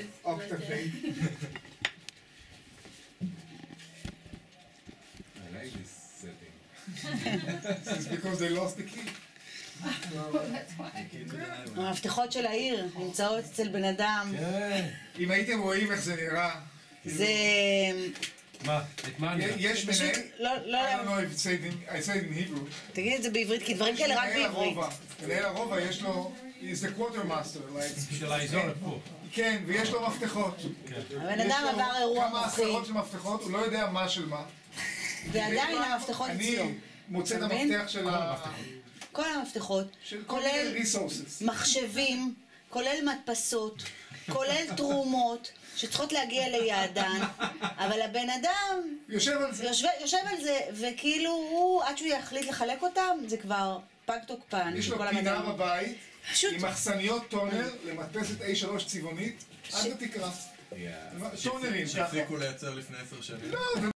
Octafade. I like this setting. It's because they lost the key. המפתחות של העיר נמצאות אצל בן אדם. אם הייתם רואים איך זה נראה. זה... מה? את מה אני? יש מנהל... לא... I don't know if I said it in Hebrew. תגיד את זה בעברית, כי דברים כאלה רק בעברית. מנהל הרובע יש לו... he's the quartermaster. של האזור פה. כן, ויש לו מפתחות. הבן אדם עבר אירוע כמה מוחי. עשרות של מפתחות, הוא לא יודע מה של מה. ועדיין המפתחות אצלו. אני מוצא את המפתח של ה... כל המפתחות, כולל מחשבים, כולל מדפסות, כולל תרומות שצריכות להגיע ליעדן, אבל הבן אדם יושב על זה, וכאילו הוא, עד שהוא יחליט לחלק אותם, זה כבר פג תוקפן. יש לו פינה בבית עם מחסניות טונר למדפסת A3 צבעונית עד התקרה. טונרים ככה. שהפסיקו לייצר לפני 10 שנים. לא,